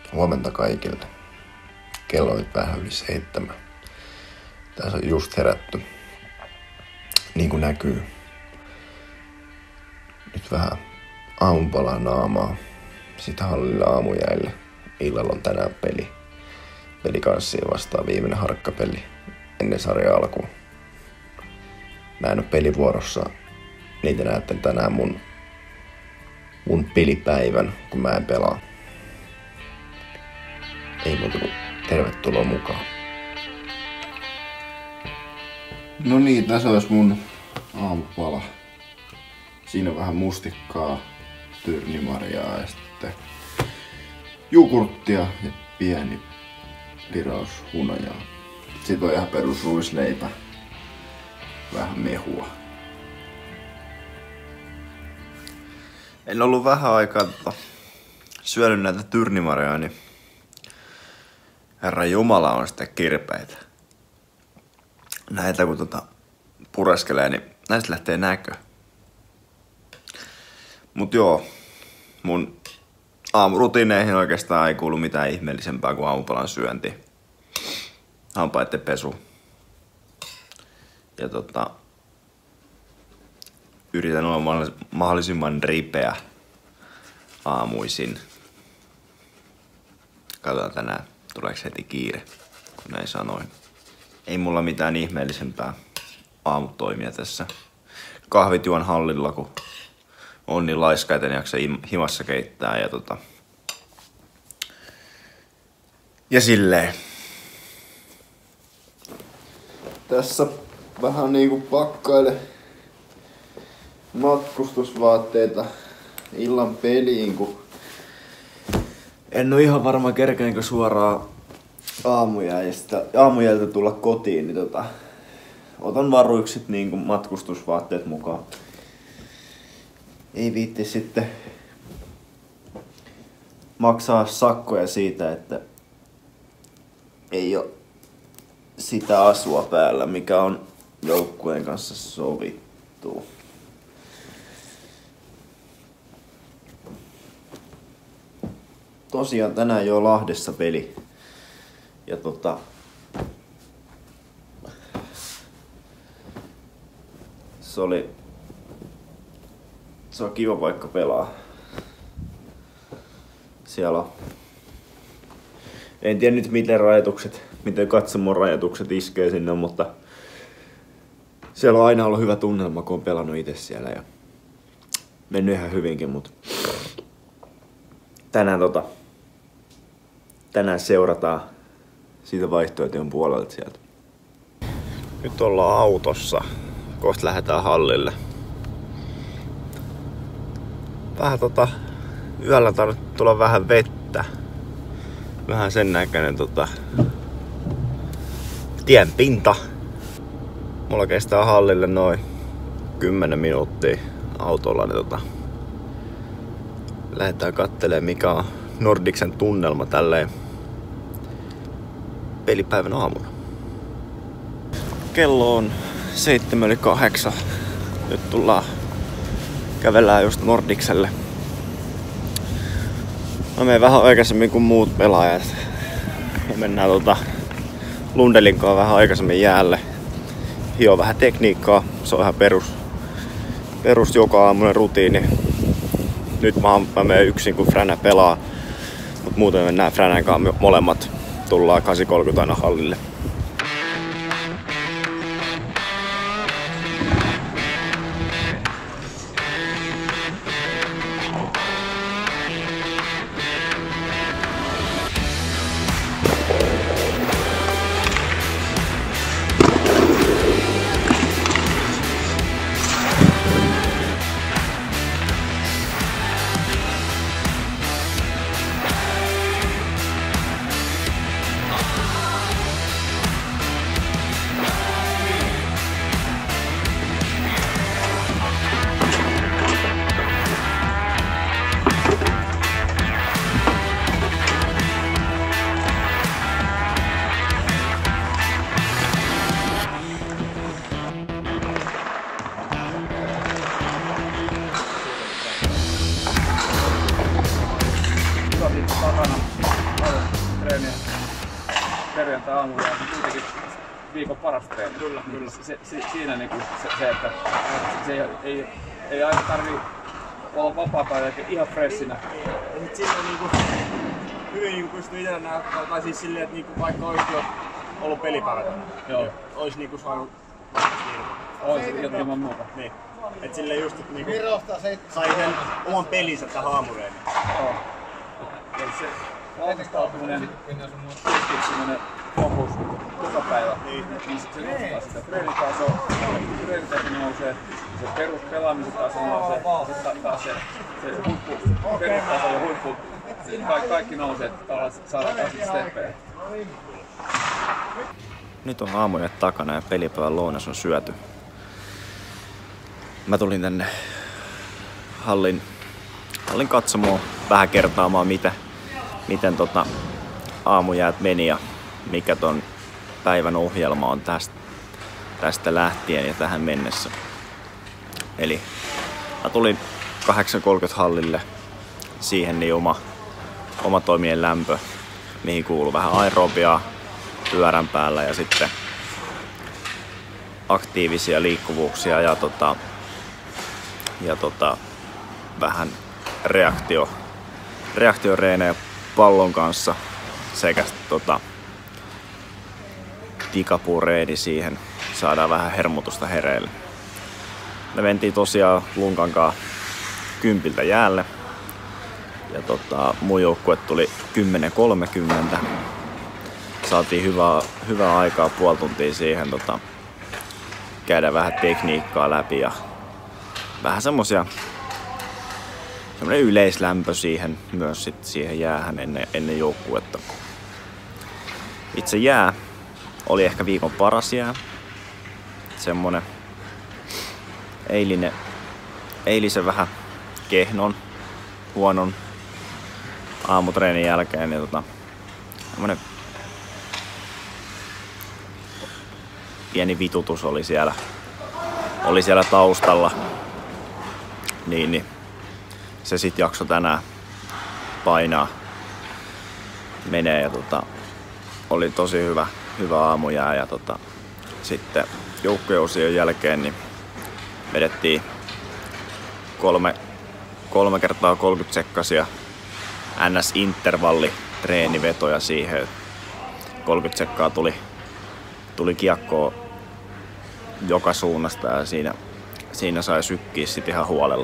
Huomenta kaikille. Kello on nyt vähän yli 7. Tässä on just herätty. Niin kuin näkyy. Nyt vähän aamupalaa naamaa. Sitten hallille aamujäille. Illalla on tänään peli. Pelikanssiin vastaan viimeinen harkkapeli ennen sarjan alkuun. Mä en oo pelivuorossa. Niitä näette tänään mun pelipäivän, kun mä en pelaa. Ei muuta kuin tervetuloa mukaan. No niin, tässä olisi mun aamupala. Siinä on vähän mustikkaa, tyrnimarjaa ja sitten jogurttia ja pieni liraus hunajaa. Sitten on ihan perus ruisleipä. Vähän mehua. En ollut vähän aikaa syönyt näitä tyrnimarjaa, niin Herra Jumala on sitten kirpeitä. Näitä kun pureskelee, niin näistä lähtee näkö. Mut joo, mun aamurutiineihin oikeastaan ei kuulu mitään ihmeellisempää kuin aamupalan syönti. Hampaitten pesu. Ja yritän olla mahdollisimman ripeä aamuisin. Katsotaan tänään, tuleeko heti kiire, kun näin sanoin. Ei mulla mitään ihmeellisempää aamutoimia tässä. Kahvit juon hallilla, kun on niin laiska, et en jaksa himassa keittää. Ja silleen. Tässä vähän niinku pakkaile matkustusvaatteita illan peliin, kun en oo ihan varma kerkeenkö suoraan aamujäältä tulla kotiin, niin otan varuikset niinku matkustusvaatteet mukaan. Ei viitti sitten maksaa sakkoja siitä, että ei oo sitä asua päällä, mikä on joukkueen kanssa sovittu. Tosiaan tänään jo Lahdessa peli. Ja se on kiva paikka pelaa. Siellä on, en tiedä nyt miten katsomon rajoitukset iskee sinne, mutta siellä on aina ollut hyvä tunnelma, kun on pelannut itse siellä ja mennyt ihan hyvinkin, mutta tänään seurataan siitä vaihtoehtojen puolelta sieltä. Nyt ollaan autossa. Kohta lähdetään hallille. Vähän yöllä tarvitsee tulla vähän vettä. Vähän sen näköinen tien pinta. Mulla kestää hallille noin 10 minuuttia autolla, niin lähdetään kattelemaan mikä on Nordicsen tunnelma tälleen pelipäivän aamuna. Kello on 7:08. Nyt kävellään just Nordicselle. Mä menen vähän aikaisemmin kuin muut pelaajat. Ja mennään Lundelinkaan vähän aikaisemmin jäälle. Hio vähän tekniikkaa. Se on ihan perus joka aamunen rutiini. Nyt mä menen yksin kun Fränä pelaa. Mut muuten mennään Fränän kanssa molemmat. Tullaan 8:30 aina hallille. viikon takana. Paljon treeniä perjantai-aamulla ja kuitenkin viikon paras treeni. Kyllä. Siinä niinku se, että ei aina tarvii olla vapaa-päivä eikä ihan freshinä. Ja sit siinä niinku hyvin niinku pystyy itse näyttää, tai siis silleen, että niinku vaikka olisi jo ollut pelipäivä tänään, niin ois niinku saanut Ois ilman muuta. Niin. Et silleen just, että niinku sai sen oman pelinsä tähän aamureeniin. Joo. Eli se valmistautuminen, keskittyminen, fokus joka päivä, niin se nostaa sitä treenitasoa, treenitaso nousee, se peruspelaamisen taso nousee, sitten taas se perustaso ja huippu, kaikki nousee, että saadaan taas steppejä. Nyt on aamuja takana ja pelipäivän lounas on syöty. Mä tulin tänne hallin katsomoon vähän kertaamaan miten aamujäät meni ja mikä ton päivän ohjelma on tästä lähtien ja tähän mennessä. Eli mä tulin 8.30 hallille, siihen niin oma toimien lämpö, mihin kuuluu vähän aerobiaa pyörän päällä ja sitten aktiivisia liikkuvuuksia ja vähän reaktioreenejä pallon kanssa sekä tikapureeni siihen, saadaan vähän hermotusta hereille. Me mentiin tosiaan Lunkankaan 10 jäälle ja mun joukkue tuli 10.30. Saatiin hyvää aikaa, puoli tuntia siihen käydä vähän tekniikkaa läpi ja vähän semmonen yleislämpö siihen myös sit siihen jäähän ennen joukkuetta. Itse jää oli ehkä viikon paras jää. Semmonen eilisen vähän kehnon, huonon aamutreenin jälkeen niin semmonen pieni vitutus oli siellä taustalla. Niin se sit jakso tänään painaa menee ja oli tosi hyvä aamujää ja sitten joukkueosion jälkeen niin vedettiin 3 kertaa 30 sekkasia NS-intervalli treenivetoja siihen. 30 sekkaa tuli kiekkoa joka suunnasta ja siinä sai sykkiä sit ihan huolella.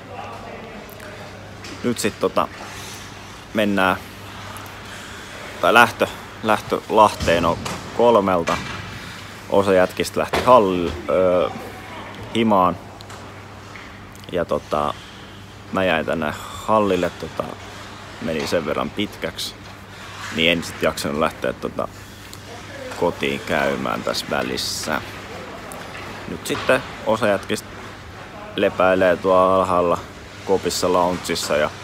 Nyt sit mennään, tai lähtö Lahteen on 3. Osa jätkistä lähti himaan ja mä jäin tänne hallille, meni sen verran pitkäksi, niin en sit jaksanut lähteä kotiin käymään tässä välissä. Nyt sitten osa jätkistä lepäilee tuolla alhaalla kopissa loungeissa ja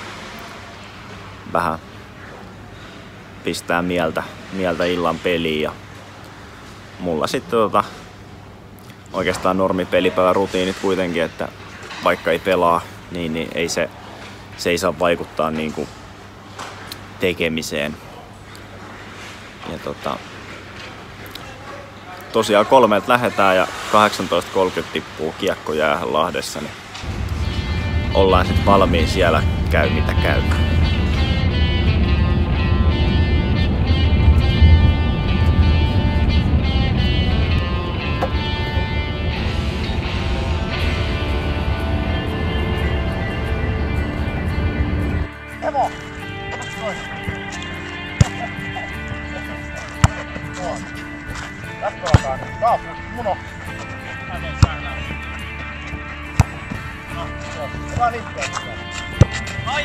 vähän pistää mieltä illan peliin ja mulla sitten oikeastaan normipelipäivän rutiinit kuitenkin, että vaikka ei pelaa, niin ei se ei saa vaikuttaa niinku tekemiseen. Ja tosiaan 3 lähdetään ja 18.30 tippuu kiekko jäähän Lahdessa, niin ollaan sitten valmiin siellä, käy mitä käy. Emo! Lähtölataan. Kaapus, muno. Hyvä liikkeelle. Ai.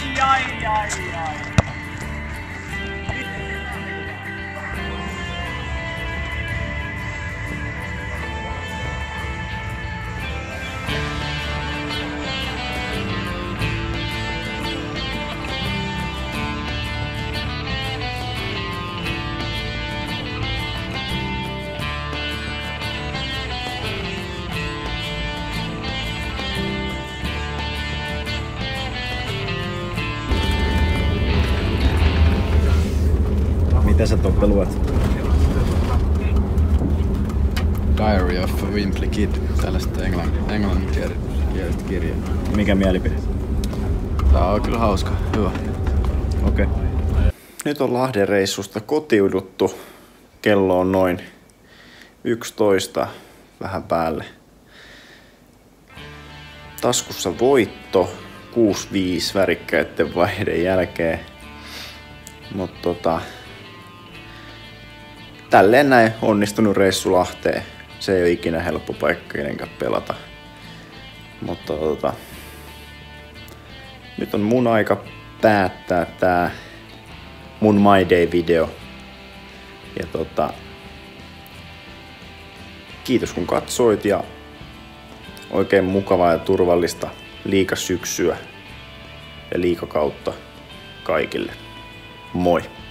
Mitä sä Toppe luet? Diary of a Wimpy Kid, tällaista englanninkielistä kirjaa. Mikä mielipide? Tää on kyllä hauska, hyvä. Okei. Nyt on Lahden reissusta kotiuduttu. Kello on noin 11 vähän päälle. Taskussa voitto 6-5 värikkäiden vaiheiden jälkeen. Mutta tälleen näin onnistunut reissu Lahteen. Se ei ole ikinä helppo paikka kenenkään pelata. Mutta nyt on mun aika päättää tää mun My Day-video. Ja kiitos kun katsoit ja oikein mukavaa ja turvallista liigasyksyä ja liigakautta kaikille. Moi!